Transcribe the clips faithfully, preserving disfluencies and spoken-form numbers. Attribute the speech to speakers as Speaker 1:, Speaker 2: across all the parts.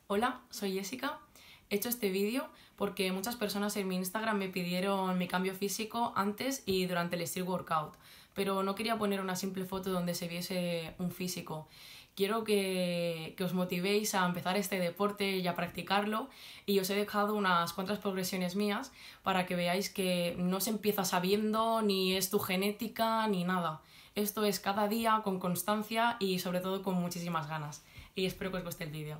Speaker 1: Hola, soy Jessica. He hecho este vídeo porque muchas personas en mi Instagram me pidieron mi cambio físico antes y durante el street workout, pero no quería poner una simple foto donde se viese un físico. Quiero que, que os motivéis a empezar este deporte y a practicarlo, y os he dejado unas cuantas progresiones mías para que veáis que no se empieza sabiendo, ni es tu genética, ni nada. Esto es cada día, con constancia y sobre todo con muchísimas ganas. Y espero que os guste el vídeo.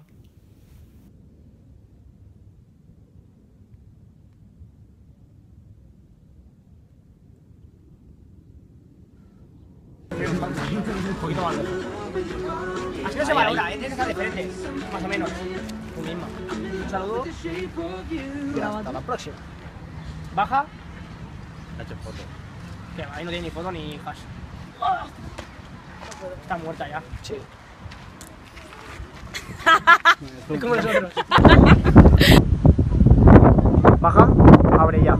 Speaker 2: Un poquito más lejos. Así no se valora, ¿eh? Tienes que estar de frente, más o menos. Tú misma. Un saludo. Y hasta la próxima. Baja.
Speaker 3: Ha hecho foto.
Speaker 2: Que ahí no tiene ni foto ni hash. Está muerta ya. Sí. Es como nosotros. Baja, abre ya.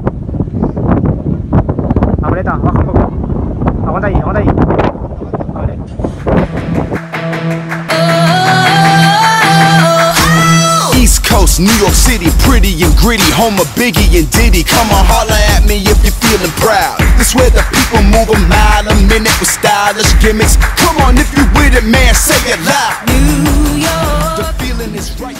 Speaker 2: Aprieta, baja un poco. Aguanta ahí, aguanta ahí. Abre.
Speaker 4: East Coast, New York City, pretty and gritty, home of Biggie and Diddy. Come on, holla at me if you're feeling proud. This where the people move a mile a minute with stylish gimmicks. Come on, if you with it, man, say it loud. New York, the feeling is right.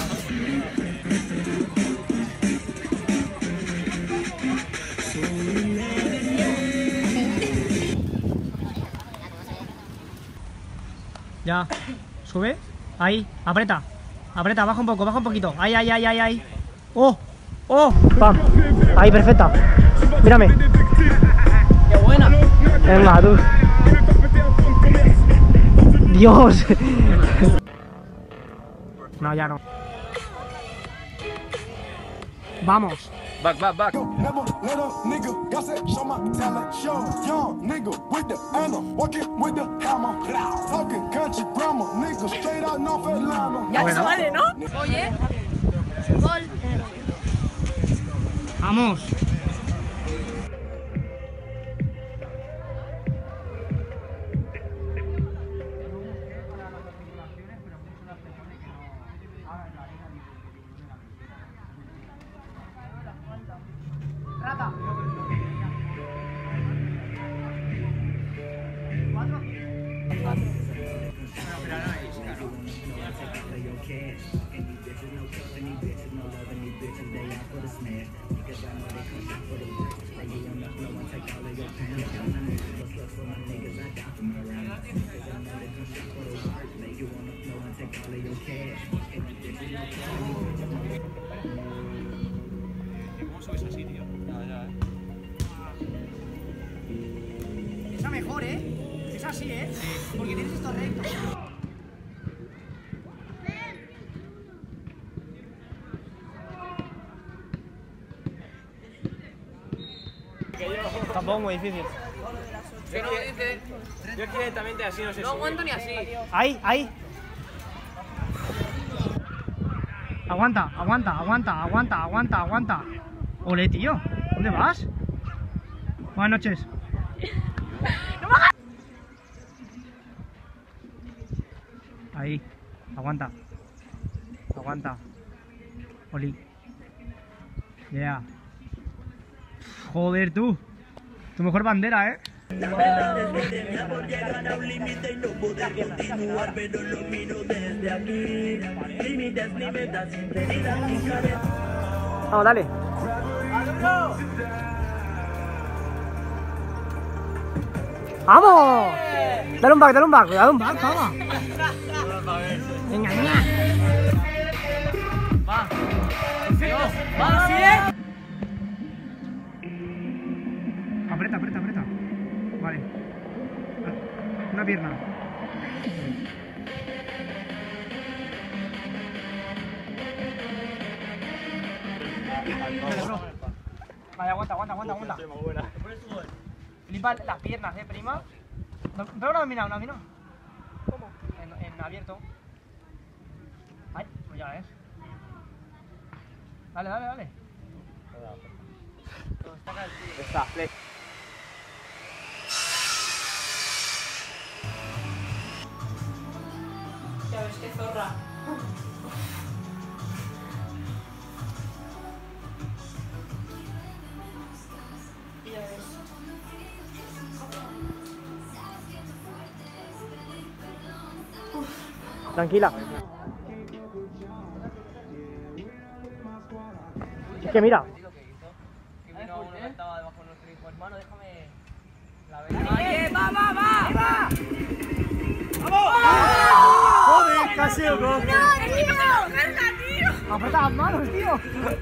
Speaker 2: Ya, sube, ahí, aprieta, aprieta, baja un poco, baja un poquito, ahí, ahí, ahí, ahí, ahí. Oh, oh, pam, ahí, perfecta, mírame. Qué buena. Venga, tú. Dios. No, ya no. Vamos.
Speaker 3: Back, back, back.
Speaker 5: Never let a nigga gossip, show my talent, show young nigga with the hammer, walking with the hammer, talking country grammar, nigga straight out North Atlanta.
Speaker 6: Ya eso vale, ¿no? Oye, gol.
Speaker 2: Vamos. Rata. Cuatro.
Speaker 3: ¿Cómo subes así, tío? Ya, ya, eh.
Speaker 2: Esa mejor, ¿eh? Es así, ¿eh? Porque tienes esto recto. Tampoco muy difícil.
Speaker 3: Yo, no, dice, yo directamente así no sé.
Speaker 6: No aguanto ni así.
Speaker 2: Ahí, ahí. Aguanta, aguanta, aguanta, aguanta, aguanta, aguanta. Ole, tío. ¿Dónde vas? Buenas noches. Ahí. Aguanta. Aguanta. Oli. Yeah. Joder, tú. Tu mejor bandera, ¿eh? Vamos, dale. ¡Vamos! Dale un back, dale un back, dale un back, toma. Venga, venga. Va. Va, sigue. Aprieta, aprieta, aprieta. Vale. Una pierna. Vale, aguanta, aguanta, aguanta, aguanta. Flipa las piernas, eh, prima. No, pero una dominado, una dominado. ¿Cómo? En, en abierto. Ay, pues ya ves. Dale, dale, dale. Está, play.
Speaker 6: Ya ves qué zorra.
Speaker 2: Tranquila. Es que mira.
Speaker 6: ¡Va, va, va!
Speaker 2: ¡Joder, casi loco!
Speaker 6: ¡No, tío! ¡Carga, tío!
Speaker 2: ¡Aprieta las manos, tío!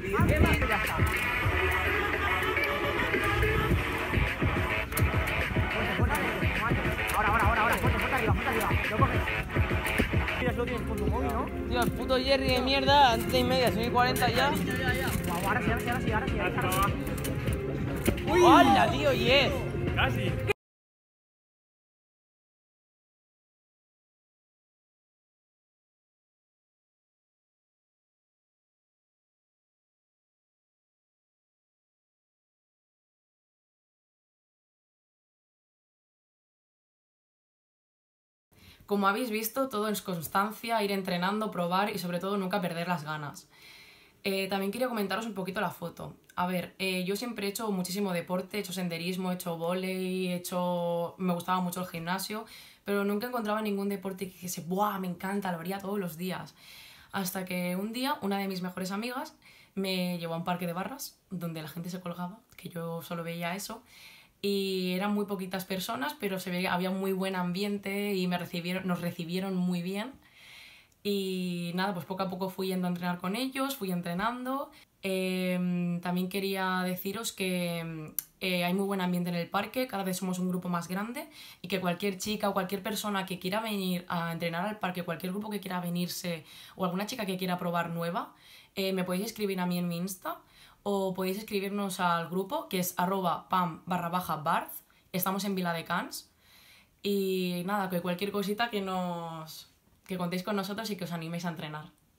Speaker 2: Ahora, ahora, ahora, ahora, fuerte, fuerte arriba, fuerte arriba. Lo coges. Mira, lo tienes con tu móvil, ¿no?
Speaker 7: Tío, el puto Jerry de mierda, antes y media, son y cuarenta ya.
Speaker 2: Guau, ahora sí, ahora sí, ahora sí, ahora sí. Ahora sí.
Speaker 7: ¡Hola, tío! ¡Yes!
Speaker 3: Casi.
Speaker 1: Como habéis visto, todo es constancia, ir entrenando, probar y sobre todo nunca perder las ganas. Eh, también quería comentaros un poquito la foto. A ver, eh, yo siempre he hecho muchísimo deporte, he hecho senderismo, he hecho vóley, he hecho... me gustaba mucho el gimnasio, pero nunca encontraba ningún deporte que dijese, ¡buah, me encanta, lo haría todos los días! Hasta que un día una de mis mejores amigas me llevó a un parque de barras, donde la gente se colgaba, que yo solo veía eso, y eran muy poquitas personas, pero se veía, había muy buen ambiente y me recibieron, nos recibieron muy bien. Y nada, pues poco a poco fui yendo a entrenar con ellos, fui entrenando. Eh, también quería deciros que eh, hay muy buen ambiente en el parque, cada vez somos un grupo más grande y que cualquier chica o cualquier persona que quiera venir a entrenar al parque, cualquier grupo que quiera venirse o alguna chica que quiera probar nueva, eh, me podéis escribir a mí en mi Insta o podéis escribirnos al grupo que es arroba pam barra baja barth. Estamos en Viladecans y nada, que cualquier cosita que nos... que contéis con nosotros y que os animéis a entrenar.